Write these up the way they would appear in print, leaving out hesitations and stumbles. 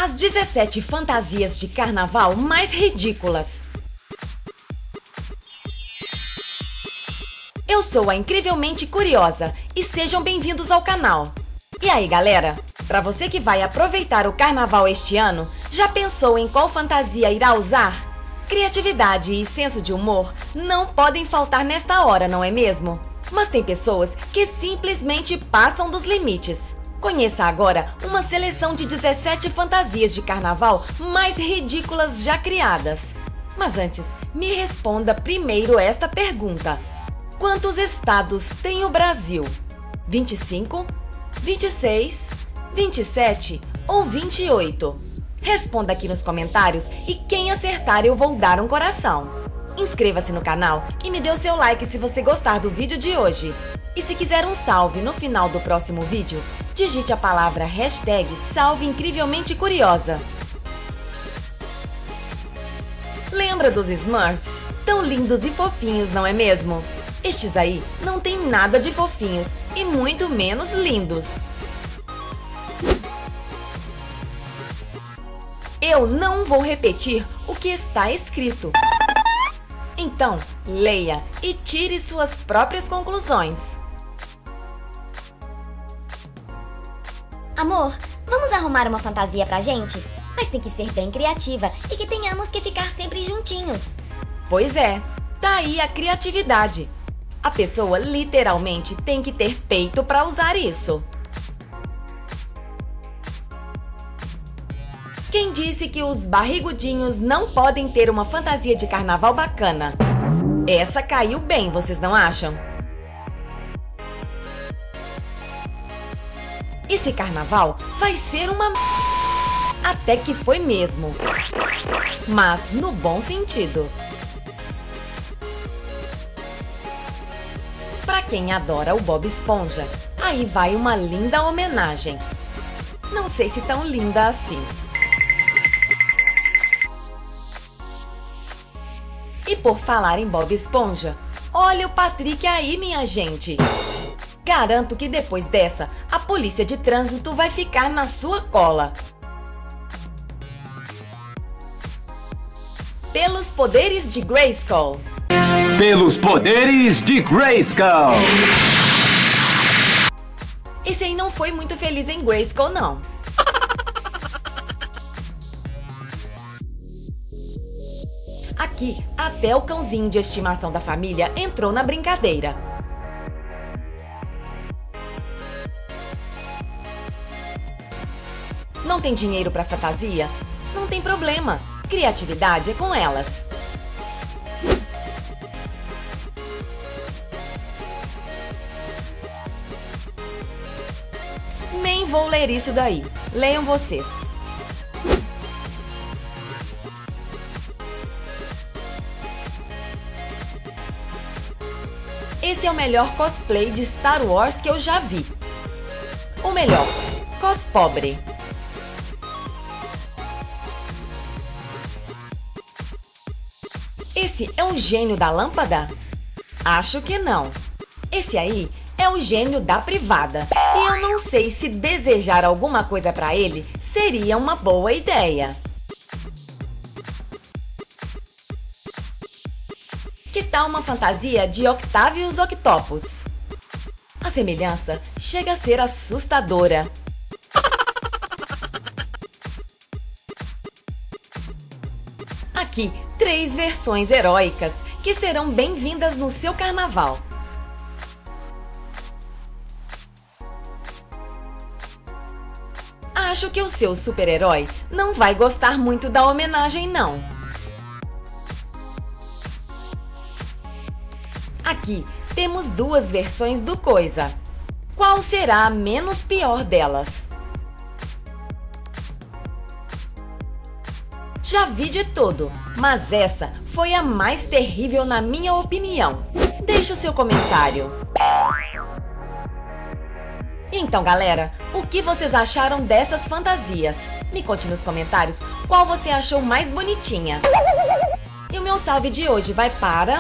As 17 fantasias de carnaval mais ridículas. Eu sou a Incrivelmente Curiosa e sejam bem-vindos ao canal. E aí, galera? Para você que vai aproveitar o carnaval este ano, já pensou em qual fantasia irá usar? Criatividade e senso de humor não podem faltar nesta hora, não é mesmo? Mas tem pessoas que simplesmente passam dos limites. Conheça agora uma seleção de 17 fantasias de carnaval mais ridículas já criadas. Mas antes, me responda primeiro esta pergunta. Quantos estados tem o Brasil? 25? 26? 27 ou 28? Responda aqui nos comentários e quem acertar eu vou dar um coração. Inscreva-se no canal e me dê o seu like se você gostar do vídeo de hoje. E se quiser um salve no final do próximo vídeo, digite a palavra #SalveIncrivelmenteCuriosa. Lembra dos Smurfs? Tão lindos e fofinhos, não é mesmo? Estes aí não tem nada de fofinhos e muito menos lindos. Eu não vou repetir o que está escrito. Então, leia e tire suas próprias conclusões. Amor, vamos arrumar uma fantasia pra gente? Mas tem que ser bem criativa e que tenhamos que ficar sempre juntinhos. Pois é, tá aí a criatividade. A pessoa literalmente tem que ter peito para usar isso. Quem disse que os barrigudinhos não podem ter uma fantasia de carnaval bacana? Essa caiu bem, vocês não acham? Esse carnaval vai ser uma até que foi mesmo, mas no bom sentido. Pra quem adora o Bob Esponja, aí vai uma linda homenagem. Não sei se tão linda assim. E por falar em Bob Esponja, olha o Patrick aí, minha gente. Garanto que depois dessa, a polícia de trânsito vai ficar na sua cola. Pelos poderes de Grayskull. Pelos poderes de Grayskull. Esse aí não foi muito feliz em Grayskull, não. Aqui, até o cãozinho de estimação da família entrou na brincadeira. Não tem dinheiro para fantasia? Não tem problema. Criatividade é com elas. Nem vou ler isso daí. Leiam vocês. Esse é o melhor cosplay de Star Wars que eu já vi. O melhor, cospobre. Esse é um gênio da lâmpada? Acho que não. Esse aí é o gênio da privada. E eu não sei se desejar alguma coisa pra ele seria uma boa ideia. Que tal uma fantasia de Octavius Octopus? A semelhança chega a ser assustadora. Aqui, 3 versões heróicas que serão bem-vindas no seu carnaval. Acho que o seu super-herói não vai gostar muito da homenagem, não. Aqui temos 2 versões do Coisa. Qual será a menos pior delas? Já vi de tudo, mas essa foi a mais terrível na minha opinião. Deixe o seu comentário. Então, galera, o que vocês acharam dessas fantasias? Me conte nos comentários qual você achou mais bonitinha. E o meu salve de hoje vai para...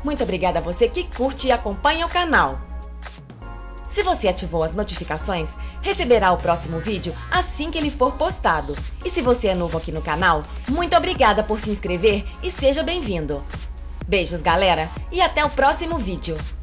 Muito obrigada a você que curte e acompanha o canal. Se você ativou as notificações, receberá o próximo vídeo assim que ele for postado. E se você é novo aqui no canal, muito obrigada por se inscrever e seja bem-vindo. Beijos, galera, e até o próximo vídeo.